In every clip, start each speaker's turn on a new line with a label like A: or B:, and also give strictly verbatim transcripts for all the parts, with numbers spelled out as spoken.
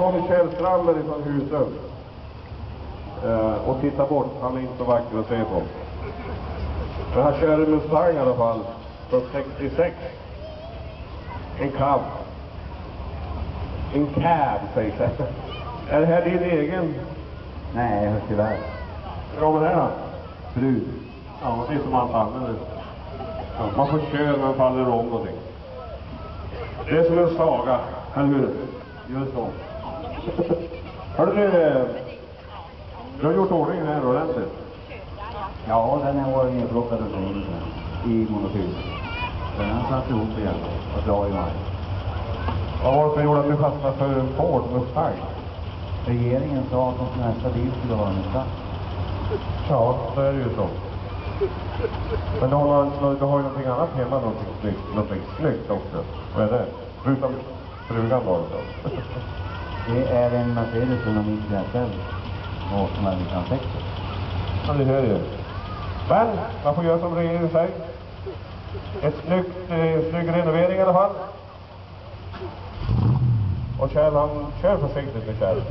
A: kom Kjell Strandberg från Husum eh, och titta bort. Han är inte så vacker att se på. Men han kör en Mustang i alla fall från sextiosex. En cab. En cab sägs det. Är det här din egen?
B: Nej, tyvärr.
A: Hur kommer det här då?
B: Fru.
A: Ja, det är som allt annat. Ja, man får köra när man faller om någonting. Det är som en saga, eller hur? Just så. Hörde du, du har gjort ordningen här ordentligt?
B: Ja, den är var nedplockad och in i monotyl. Den har satt ihop igen och bra i maj.
A: Vad var det som gjorde att du fastnade för en Ford Mustang?
B: Regeringen sa att de nästa bil skulle vara en Mustang.
A: Ja, så är det ju så. Men du har, du har ju någonting annat hemma, någonting snyggt, någonting snyggt också. Vad är det? Förutom frugan var det så.
B: Det är en Mercedes från nittio S L och som är nittonhundrasextio.
A: Ja, det hör ju. Men man får göra som regeringen säger. Ett snyggt, eh, snygg renovering i alla fall. Och Kjell, han kör försiktigt med Kjell.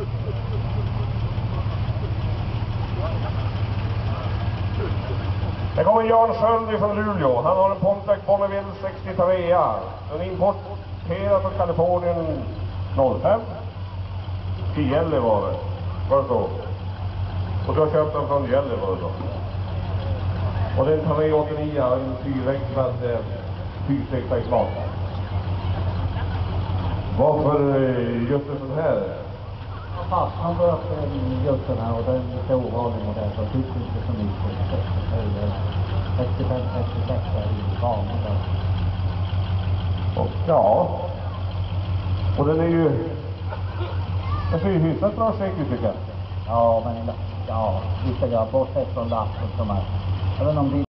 A: Det kommer Jan Sköld från Luleå. Han har en Pontiac Bonneville sextiotre. Den är importerad från Kalifornien noll fem. Till Gällivare. Var det så? Och du har köpt den från Gällivare då. Och den tar med åttionio, en fyrväxlad eh, fyrstegsväxlad. Varför eh, just en sån här?
B: Han började just den här och den är lite ovanlig modell så tycker inte så mycket. sextiofem sextiosex är ju vanligt.
A: Och ja. Och den är ju... Den ser ju hyfsat bra skick ut tycker jag.
B: Ja, men ja, vi ska göra bortsett från lappen som är. Även om det